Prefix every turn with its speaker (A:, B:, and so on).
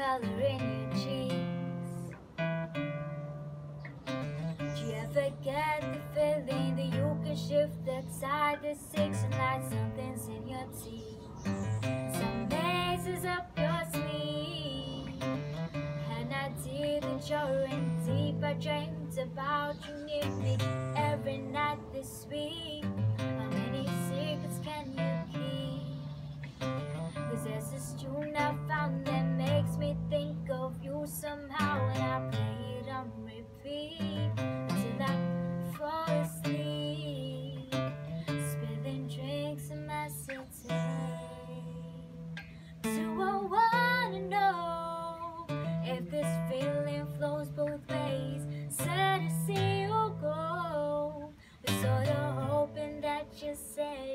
A: color in your cheeks. Do you ever get the feeling that you can shift the tide to 6 and like something's in your teeth? Some mazes up your sleeve, and I did that you're in deep. I dreamed about you near me every night this week. How many secrets can you keep? 'Cause there's this tune I found that makes me think of you somehow, and I play it on repeat until I fall asleep, spilling drinks in my city. So I wanna know if this feeling flows both ways. Sad to see you go, but sort of hoping that you say